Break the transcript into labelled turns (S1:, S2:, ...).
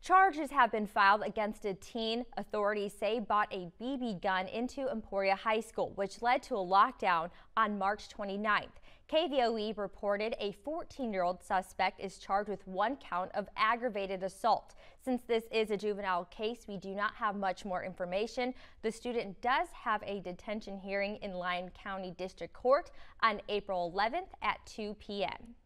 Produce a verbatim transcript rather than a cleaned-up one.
S1: Charges have been filed against a teen authorities say bought a B B gun into Emporia High School, which led to a lockdown on March twenty-ninth. K V O E reported a fourteen-year-old suspect is charged with one count of aggravated assault. Since this is a juvenile case, we do not have much more information. The student does have a detention hearing in Lyon County District Court on April eleventh at two p m